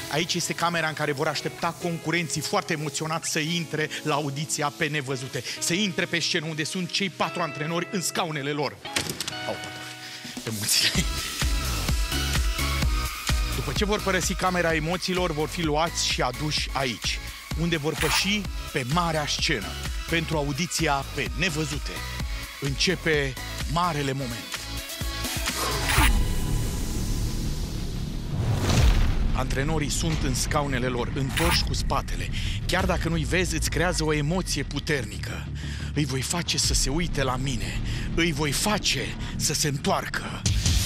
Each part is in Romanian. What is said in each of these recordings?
Aici este camera în care vor aștepta concurenții foarte emoționați să intre la audiția pe Nevăzute. Să intre pe scenă unde sunt cei 4 antrenori în scaunele lor. Emoțiile. După ce vor părăsi camera emoțiilor, vor fi luați și aduși aici, unde vor păși pe marea scenă pentru audiția pe Nevăzute. Începe marele moment. Antrenorii sunt în scaunele lor, întorși cu spatele. Chiar dacă nu-i vezi, îți creează o emoție puternică. Îi voi face să se uite la mine. Îi voi face să se întoarcă.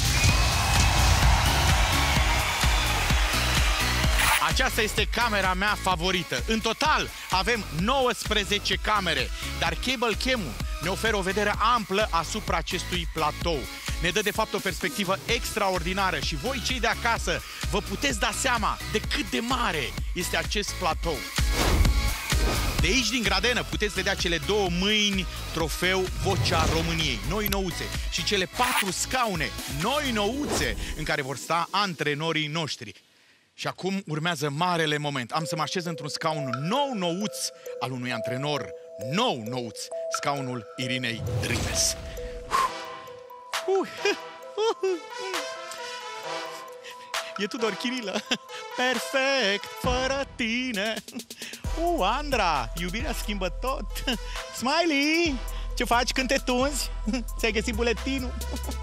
Aceasta este camera mea favorită. În total avem 19 camere, dar Cable Cam-ul ne oferă o vedere amplă asupra acestui platou. Ne dă de fapt o perspectivă extraordinară și voi, cei de acasă, vă puteți da seama de cât de mare este acest platou. De aici, din gradenă, puteți vedea cele 2 mâini trofeu Vocea României, noi nouțe, și cele 4 scaune, noi nouțe, în care vor sta antrenorii noștri. Și acum urmează marele moment. Am să mă așez într-un scaun nou-nouț al unui antrenor nou-nouț, scaunul Irinei Drimes. E Tudor Chirilă. Perfect, fără tine. Andra, iubirea schimbă tot. Smiley, ce faci când te tunzi? Ți-ai găsit buletinul?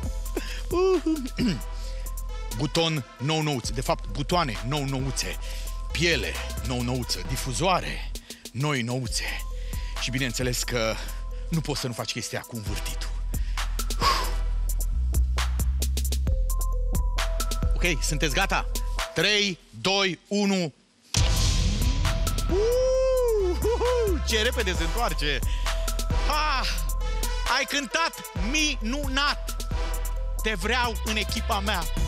Buton nou-nouț, de fapt butoane nou-nouțe, piele nou-nouță, difuzoare noi-nouțe. Și bineînțeles că nu poți să nu faci chestia cu învârtitul. Ok, sunteți gata? 3, 2, 1... Ce repede se întoarce! Ai cântat minunat! Te vreau în echipa mea!